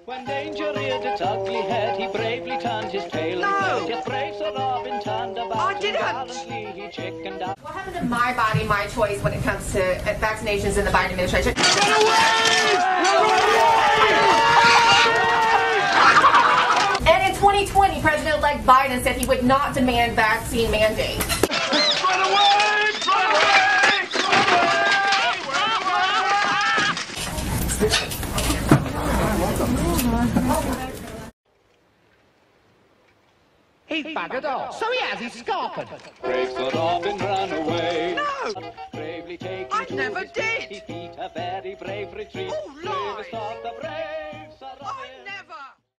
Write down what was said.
When danger reared its ugly head, he bravely turned his tail and fled. Yet brave Sir Robin turned about I didn't. gallantly he chickened out. What happened to my body, my choice when it comes to vaccinations in the Biden administration? Run away! And in 2020, President-elect Biden said he would not demand vaccine mandates. Run away! Run away! He's buggered off. So he has, he's scarpered. Brave Sir Robin ran away. No! Bravely taking I to never his did. feet, he beat a very brave retreat. Oh, lies. Bravest of the brave.